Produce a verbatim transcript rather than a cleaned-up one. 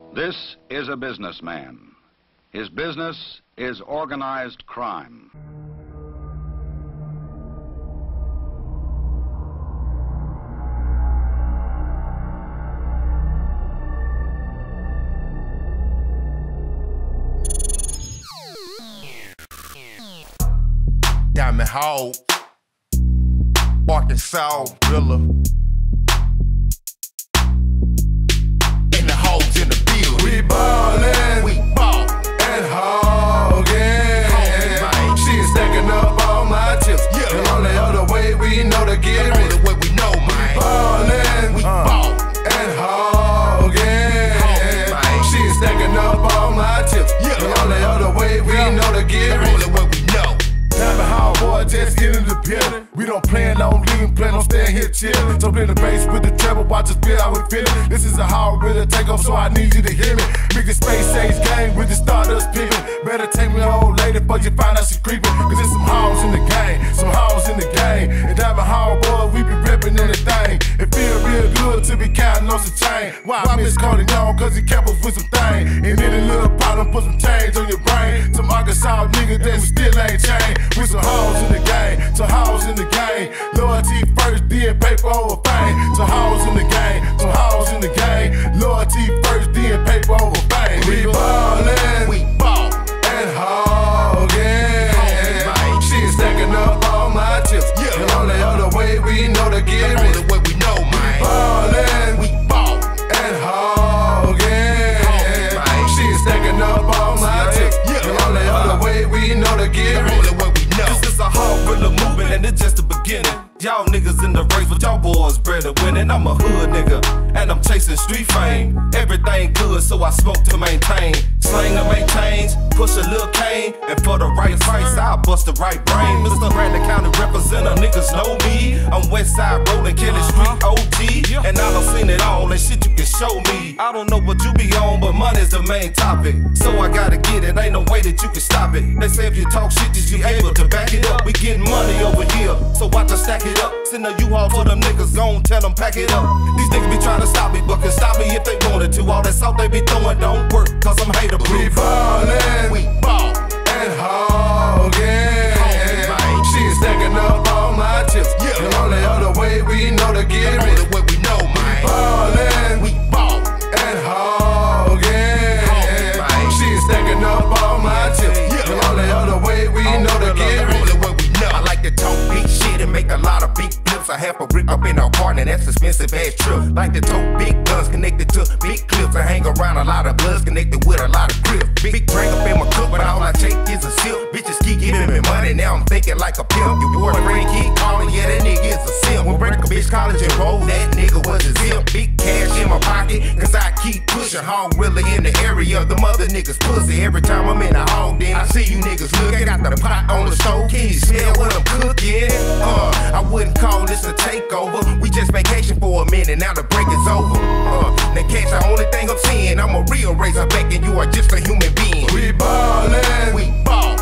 This is a businessman. His business is organized crime. Diamond Hog, Arkansas, Rilla. And the hoes in the field. We ballin', we ball and hoggin'. She stacking up all my chips. Yeah. The only other way we know to get the rich. only way we know, man. We ballin', we uh, ball and hoggin'. She stacking up all my chips. Yeah. The only other way we yeah. know to get the rich. only way we know. Diamond Hog boy, just getting the building. We don't plan on leaving, plan on staying here chillin'. So in the bass with the treble, watch us feel how we feelin'. This is a hard really take off, so I need you to hear me. Big the space age gang with the stardust pimpin'. Better take me old lady, but you find out she creepin'. Cause there's some hoes in the game, some hoes in the game. And Diamond Hog boy, we be rippin' anything. It feel real good to be counting on some change. Why I miss Cody Young, cause he kept us with some things. And any little problem, put some change on your brain. Some Arkansas niggas that still ain't changed. With some hoes in the game, some hoes in the game. Loyalty first, then paper over fame. Some hoes in the game, some hoes in the game. Loyalty first, then paper over fame. We ballin', we ball and hoggin'. She stacking up all my chips. Yeah. The only other way we know to get the rich. only way we know, man. Ballin', we ball and hoggin'. She stacking up all my chips. Yeah. The only other way we know to get the rich. only way we know. This is a hard Rilla movement and it's just the beginning. Y'all niggas in the race, but y'all boys better winning. I'm a hood nigga, and I'm chasing street fame. Everything good, so I smoke to maintain. Slang to make change, push a little cane. And for the right price, I'll bust the right brain. Mister Brandon County representative, niggas know me. I'm West Side Rollin', Kelly Street O G. And I done seen it all, and shit you can show me. I don't know what you be on, but money's the main topic. So I gotta get it, ain't no way that you can stop it. They say if you talk shit, just you able to back it up. We getting money over here, so watch us stack it up. Send a U-Haul for them niggas, gon' tell them pack it up. These niggas be trying to stop me, but can stop me if they wanted to. All that salt they be throwing don't work, cause I'm hater proof. We ballin', we ball and hoggin'. She stacking up all my chips. Yeah. The only other way we know to get the rich. only way we know, man. Ballin', we ball and hoggin'. She stacking up all my chips. Yeah. The only other way we know to get the rich. only way we know. I like to talk big shit and make a lot of big flips. I have a brick up in our partner, that's expensive ass trip. Like to tote big guns connected to big clips. I hang around a lot of bloods connected with a lot of grip. Big drink up in my cup, but all I take is a sip. Bitches keep giving me money, now I'm thinking like a pimp. Your boyfriend keep calling, yeah, that nigga is a simp. When break a bitch college and roll, that nigga was a zip. Big cash in my pocket, cause I keep pushing. Hog really in the area, the mother niggas pussy. Every time I'm in the hog, then I see you niggas looking. Got the pot on the stove, can you smell what I'm cooking? Uh, I wouldn't call this a takeover. We just vacation for a minute, now the break is over. Uh, now catch the only thing I'm seeing. I'm a real razorback and you are just a human being. We ballin', we ball